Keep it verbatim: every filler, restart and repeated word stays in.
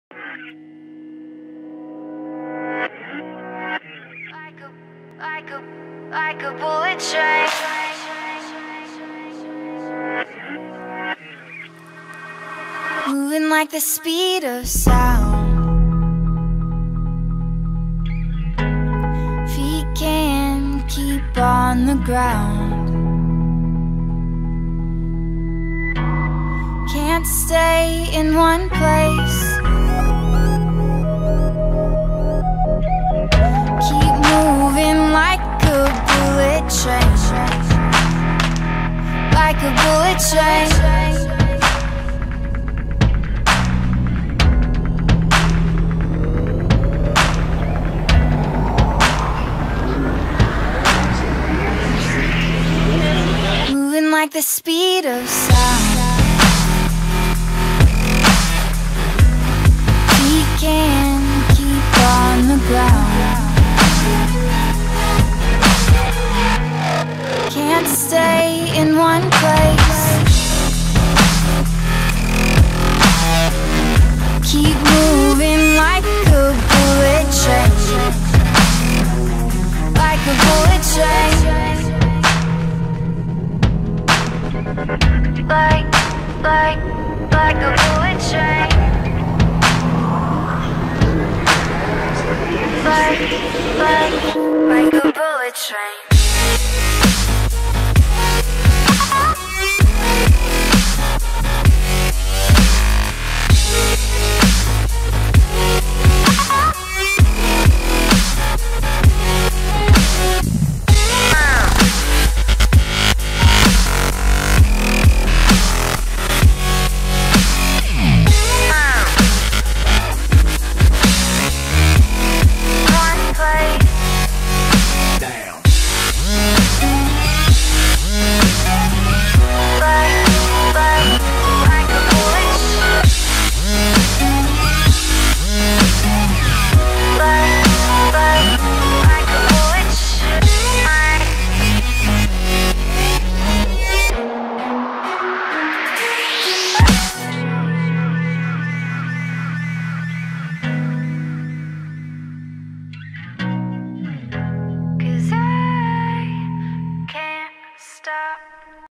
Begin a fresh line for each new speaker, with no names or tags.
Like a, like a, like a bullet train. Moving like the speed of sound. Feet can't keep on the ground. Can't stay in one place. Keep moving like a bullet train. Like a bullet train. Moving like the speed of sound. We can't keep on the ground. Can't stay in one place. Keep moving like a bullet train. Like a bullet train. Like, like, like a bullet train. Like, like, like a bullet train.